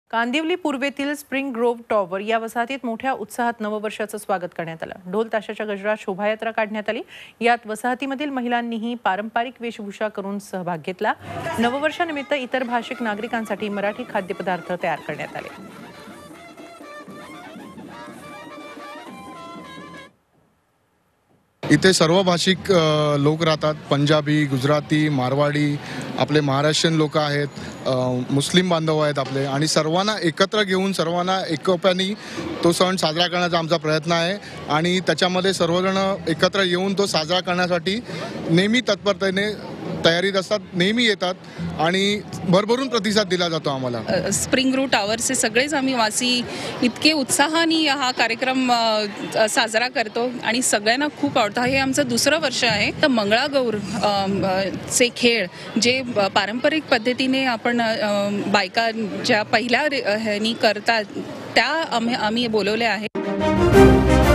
कांदिवली पूर्वेतील Spring Grove Tower या वसाहतीत मोठ्या उत्साहात नववर्षाचं स्वागत करण्यात आलं। ढोल ताशाच्या गजरात शोभायात्रा काढण्यात आली। यात वसाहतीमधील महिलांनीही पारंपरिक वेशभूषा करून सहभाग घेतला। नववर्षानिमित्त इतर भाषिक नागरिकांसाठी मराठी खाद्यपदार्थ तयार करण्यात आले। इथे सर्व भाषिक लोक राहतात। पंजाबी, गुजराती, मारवाडी, आपले महाराष्ट्रीयन लोक आहेत, मुस्लिम बांधव आहेत आपले, आणि सर्वांना एकत्र घेऊन सर्वांना एकोप्याने तो सण साजरा करण्याचा आमचा प्रयत्न आहे। आणि त्याच्यामध्ये सर्वजण एकत्र येऊन तो साजरा करण्यासाठी नेहमी तत्परतेने तयारीत असतात, नेहमी येतात आणि भरभरून प्रतिसाद दिला जातो आम्हाला। स्प्रिंग ग्रोव्ह टॉवरचे सगळेच आम्ही वासी इतके उत्साहाने हा कार्यक्रम साजरा करतो आणि सगळ्यांना खूप आवडतं। हे आमचं दुसरं वर्ष आहे। तर मंगळागौर चे खेळ जे पारंपरिक पद्धतीने आपण बायका ज्या पहिल्या ह्यानी करतात त्या आम्ही बोलवले आहे।